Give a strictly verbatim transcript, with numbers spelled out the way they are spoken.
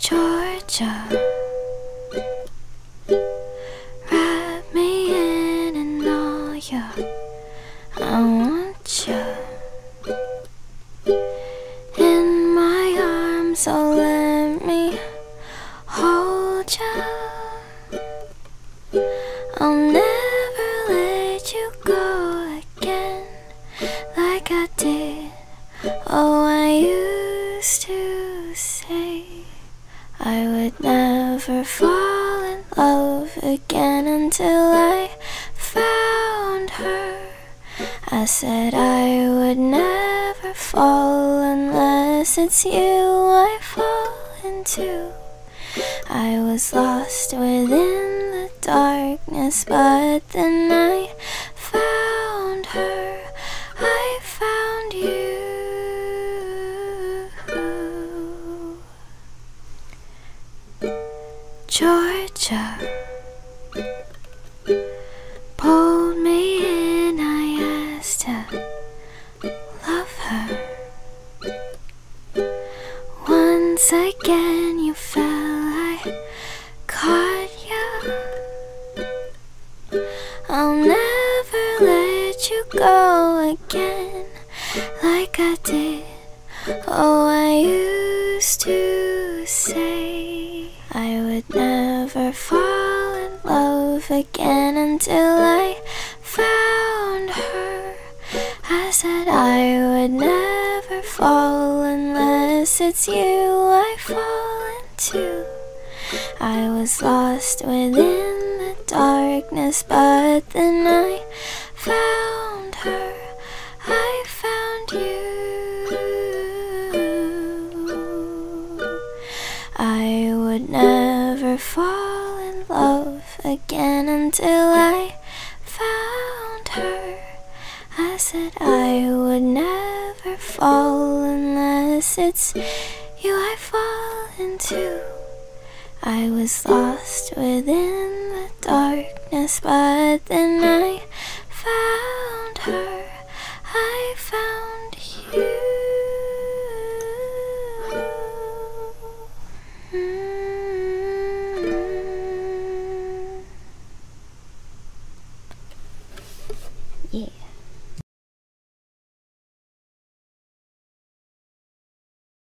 Georgia, wrap me in and all ya. I want you in my arms, so let me hold you. I'll never let you go again like I did. Oh, I used to say I would never fall in love again until I found her. I said I would never fall unless it's you I fall into. I was lost within the darkness, but then I found her. I found you. Georgia pulled me in, I asked to love her. Once again you fell, I caught you. I'll never let you go again like I did. Oh, I used to say I would never fall in love again until I found her. I said I would never fall unless it's you I fall into. I was lost within the darkness, but then I found her. I found you. I would never fall in love again until I found her. I said I would never fall unless it's you I fall into. I was lost within the darkness, but then I